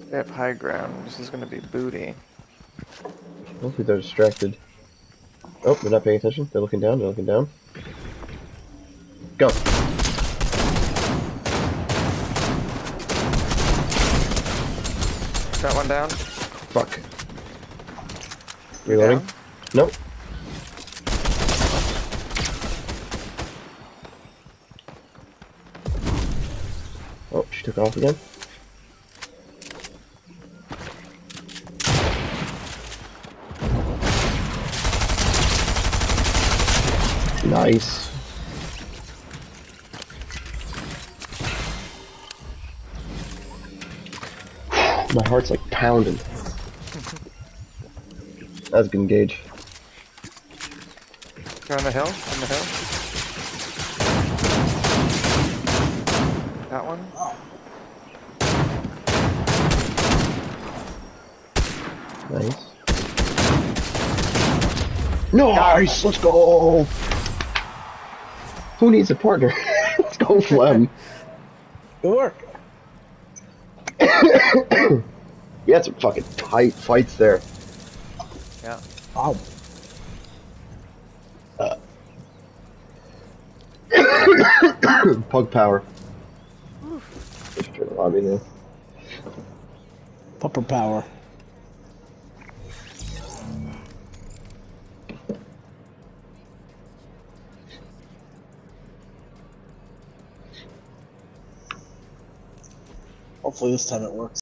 They have high ground. This is gonna be booty. Hopefully they're distracted. Oh, they're not paying attention. They're looking down. They're looking down. Go. Got one down. Fuck. You Reloading. down? Nope. Oh, she took off again. Nice. My heart's like pounding. That's a good engage. You're on the hill? On the hill? That one? Nice. Nice! Let's go! Who needs a partner? Let's go, Flem. Good work. We had some fucking tight fights there. Yeah. Oh, Pug power. Just turn the lobby there. pupper power. Hopefully this time it works.